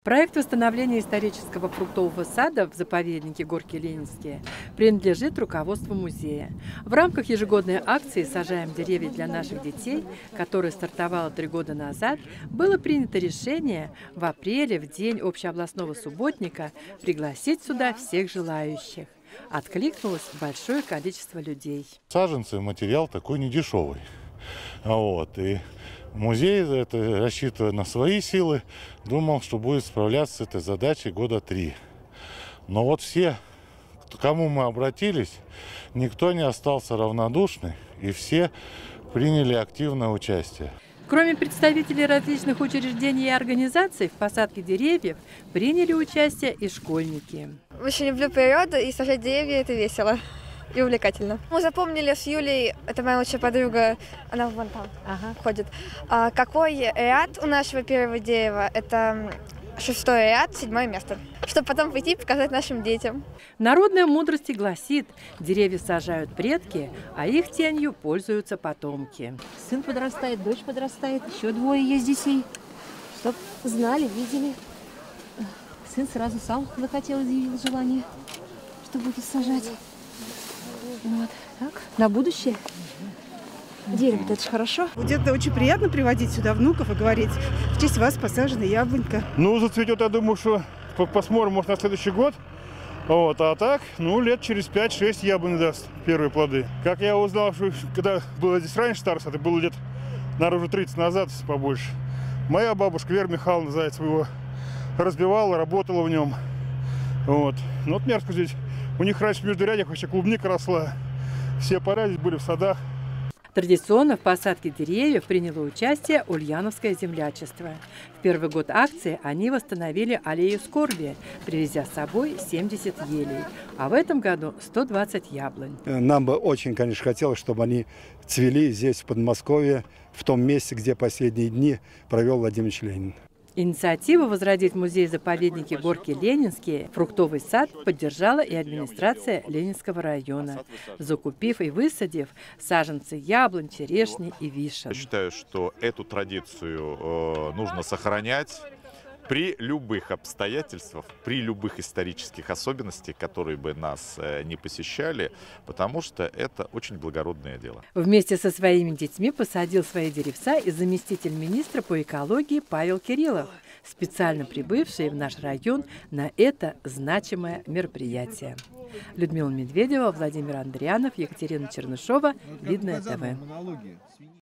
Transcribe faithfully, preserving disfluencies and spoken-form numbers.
Проект восстановления исторического фруктового сада в заповеднике Горки Ленинские принадлежит руководству музея. В рамках ежегодной акции «Сажаем деревья для наших детей», которая стартовала три года назад, было принято решение в апреле, в день общеобластного субботника, пригласить сюда всех желающих. Откликнулось большое количество людей. Саженцы, материал такой недешевый. Вот, и музей, это, рассчитывая на свои силы, думал, что будет справляться с этой задачей года три. Но вот все, к кому мы обратились, никто не остался равнодушный, и все приняли активное участие. Кроме представителей различных учреждений и организаций, в посадке деревьев приняли участие и школьники. Очень люблю природу, и сажать деревья – это весело и увлекательно. Мы запомнили с Юлей, это моя лучшая подруга, она вон там ага. ходит, а, какой ряд у нашего первого дерева. Это шестой ряд, седьмое место. Чтобы потом прийти и показать нашим детям. Народная мудрость гласит, деревья сажают предки, а их тенью пользуются потомки. Сын подрастает, дочь подрастает, еще двое есть детей. Чтоб знали, видели. Сын сразу сам захотел, изъявил желание, что будет сажать. Вот так, на будущее. Дерево, это же хорошо. Будет очень приятно приводить сюда внуков и говорить: в честь вас посажена яблонька. Ну, зацветет, я думаю, что посмотрим, может, на следующий год. Вот, а так, ну, лет через пять-шесть яблони даст первые плоды. Как я узнал, что когда было здесь раньше староста, это было лет, наверное, уже тридцать назад, побольше. Моя бабушка Вера Михайловна Зайцева его разбивала, работала в нем. Вот. Ну, вот мерзко здесь. У них раньше в междурядьях вообще клубника росла. Все поля здесь были в садах. Традиционно в посадке деревьев приняло участие Ульяновское землячество. В первый год акции они восстановили аллею скорби, привезя с собой семьдесят елей. А в этом году сто двадцать яблонь. Нам бы очень, конечно, хотелось, чтобы они цвели здесь, в Подмосковье, в том месте, где последние дни провел Владимир Ильич Ленин. Инициативу возродить музей-заповедники Горки Ленинские фруктовый сад поддержала и администрация Ленинского района, закупив и высадив саженцы яблонь, черешни и вишен. Я считаю, что эту традицию э, нужно сохранять при любых обстоятельствах, при любых исторических особенностях, которые бы нас э, не посещали, потому что это очень благородное дело. Вместе со своими детьми посадил свои деревца и заместитель министра по экологии Павел Кириллов, специально прибывший в наш район на это значимое мероприятие. Людмила Медведева, Владимир Андрианов, Екатерина Чернышова, Видное ТВ.